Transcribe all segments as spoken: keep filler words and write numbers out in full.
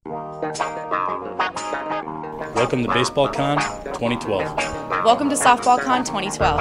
Welcome to Baseball Con twenty twelve. Welcome to Softball Con twenty twelve.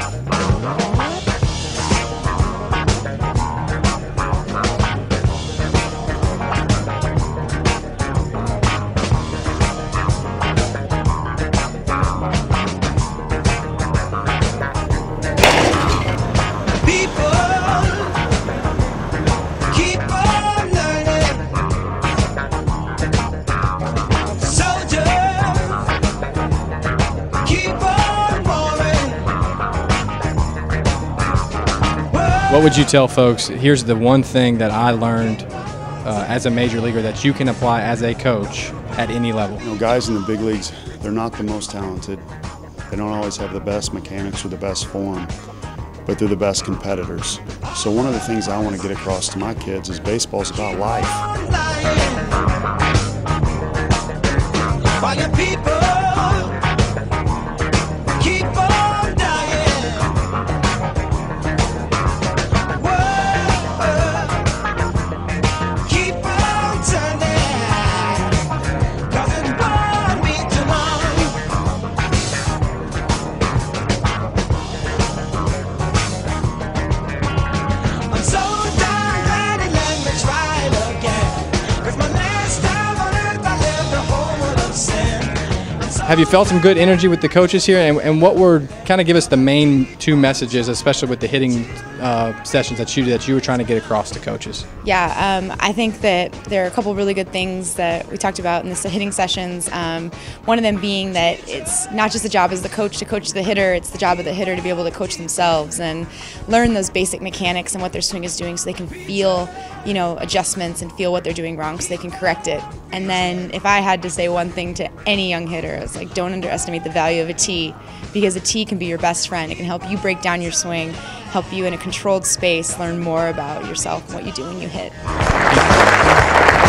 What would you tell folks? Here's the one thing that I learned uh, as a major leaguer that you can apply as a coach at any level. You know, guys in the big leagues, they're not the most talented. They don't always have the best mechanics or the best form, but they're the best competitors. So one of the things I want to get across to my kids is baseball's about life. Have you felt some good energy with the coaches here? And, and what were, kind of give us the main two messages, especially with the hitting uh, sessions that you that you were trying to get across to coaches? Yeah, um, I think that there are a couple really good things that we talked about in the hitting sessions. Um, one of them being that it's not just the job as the coach to coach the hitter, it's the job of the hitter to be able to coach themselves and learn those basic mechanics and what their swing is doing so they can feel, you know, adjustments and feel what they're doing wrong so they can correct it. And then if I had to say one thing to any young hitter, it's like, don't underestimate the value of a tee, because a tee can be your best friend. It can help you break down your swing, help you in a controlled space learn more about yourself and what you do when you hit.